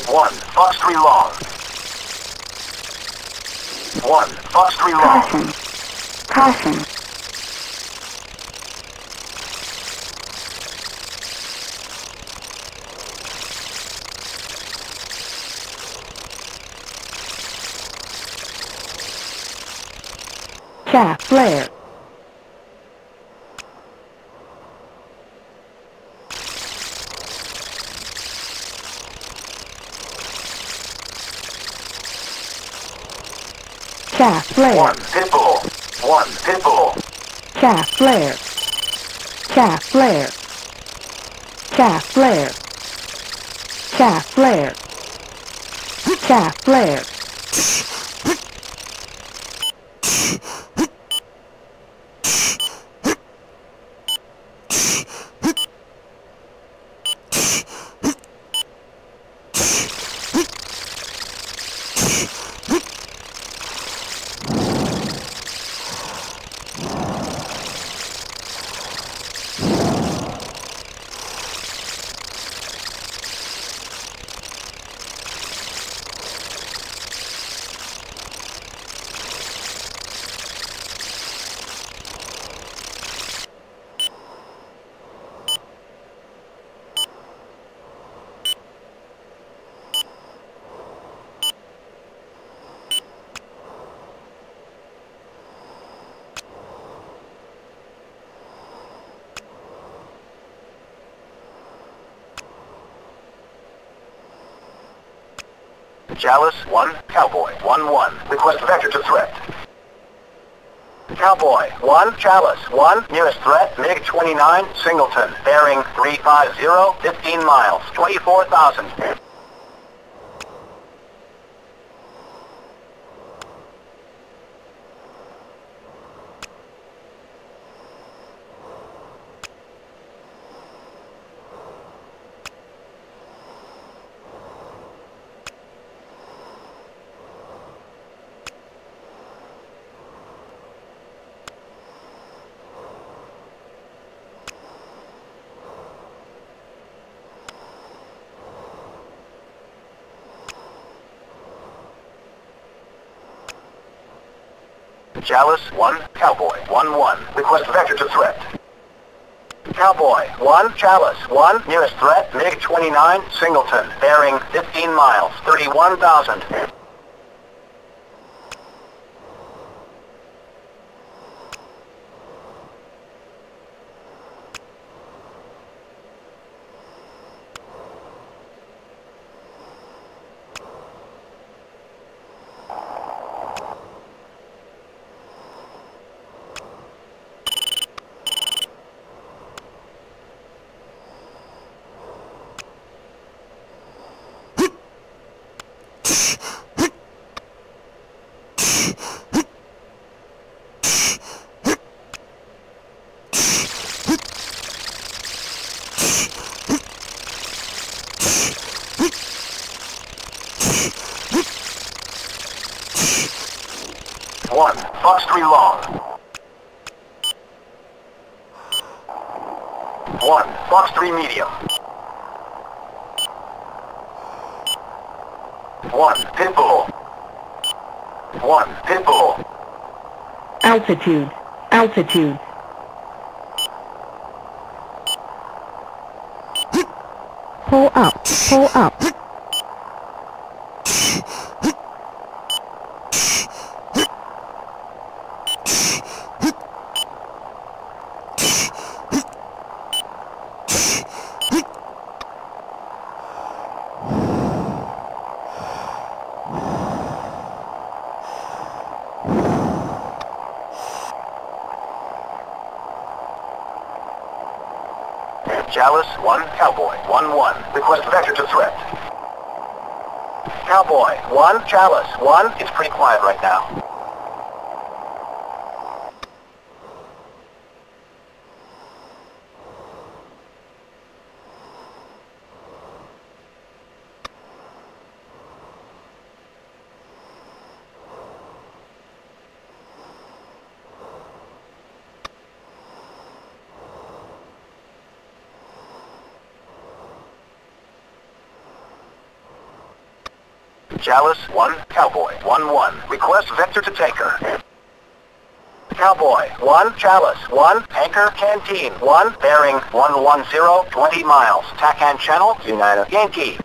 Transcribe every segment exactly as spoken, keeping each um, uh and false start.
One, Fox three long. One, Fox three long. Caution. Caution. Chaff flare. Chaff flare. One, Pitbull. One, Pitbull. Chaff flare. Chaff flare. Chaff flare. Chaff flare. Chaff flare. Chalice, one, Cowboy, one, one. Request vector to threat. Cowboy, one, Chalice, one, nearest threat, MiG twenty-nine, Singleton, bearing three five zero, fifteen miles, twenty-four thousand. Chalice, one, Cowboy, one, one. Request vector to threat. Cowboy, one, Chalice, one, nearest threat, MiG twenty-nine, Singleton, bearing fifteen miles, thirty-one thousand. One, Fox three long. One, Fox three medium. One, Pitbull. One, Pitbull. Altitude. Altitude. Pull up. Pull up. Chalice, one, Cowboy, one, one. Request vector to threat. Cowboy, one, Chalice, one. It's pretty quiet right now. Chalice, one. Cowboy, one one. Request vector to tanker. Cowboy, one. Chalice, one. Tanker, Canteen, one. Bearing, one one zero, twenty miles. Tacan channel, United Yankee.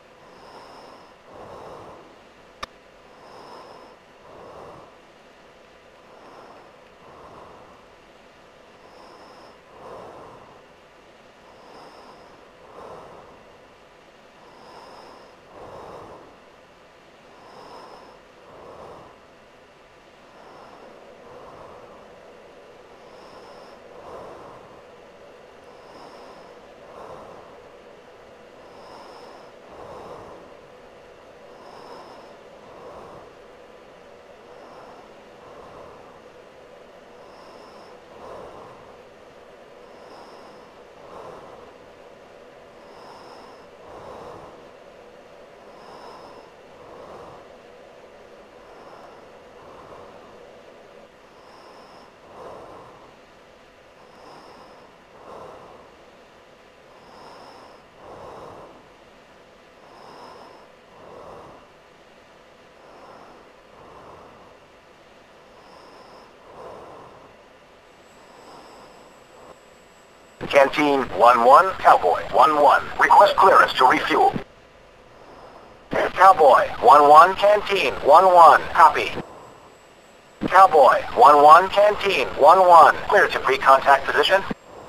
Canteen, one one. Cowboy, one one. Request clearance to refuel. Cowboy, one one. Canteen, one one. Copy. Cowboy, one one. Canteen, one one. Clear to pre-contact position.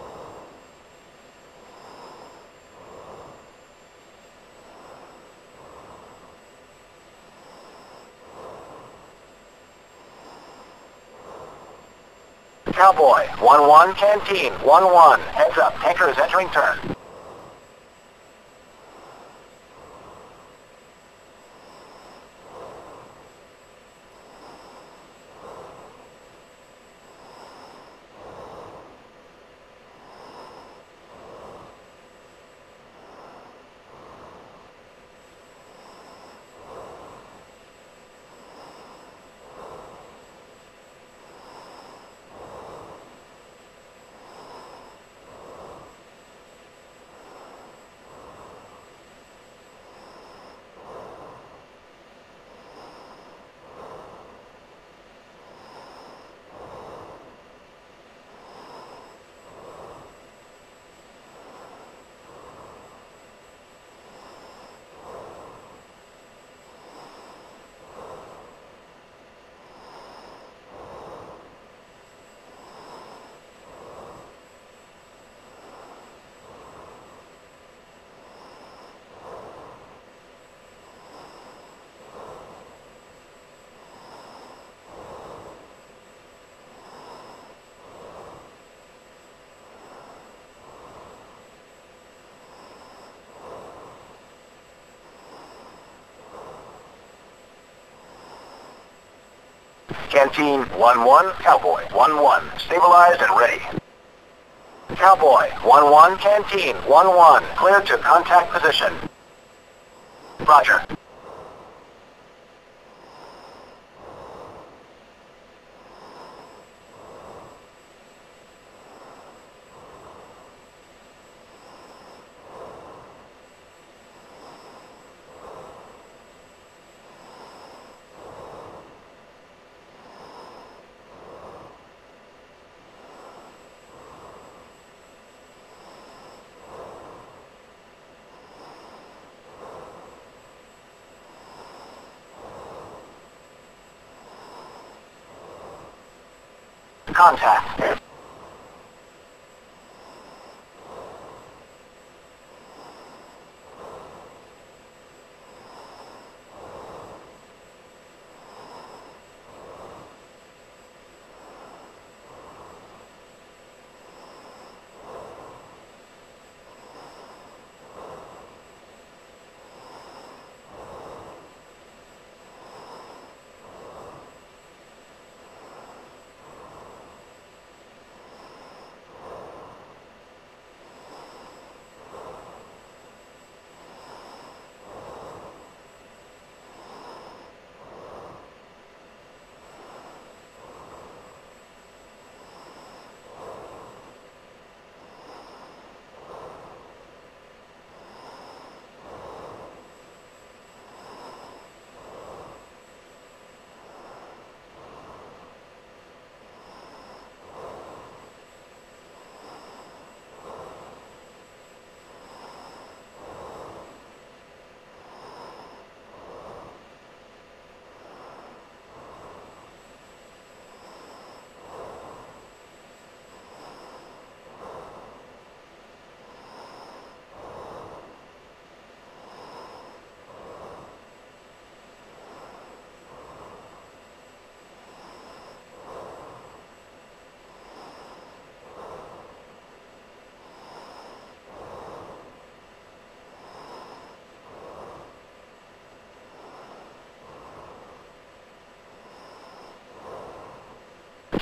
Cowboy, one one. Canteen, one one. Heads up, tanker is entering turn. Canteen, one one. Cowboy, one one. Stabilized and ready. Cowboy, one one. Canteen, one one. Clear to contact position. Roger. Contact.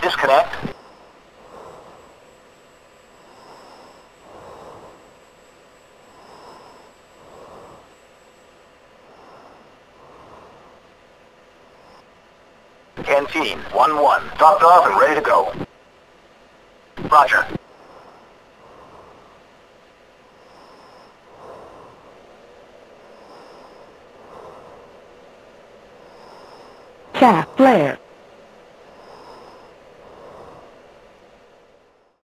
Disconnect. Canteen, one one. Dropped off and ready to go. Roger. Chaff flare.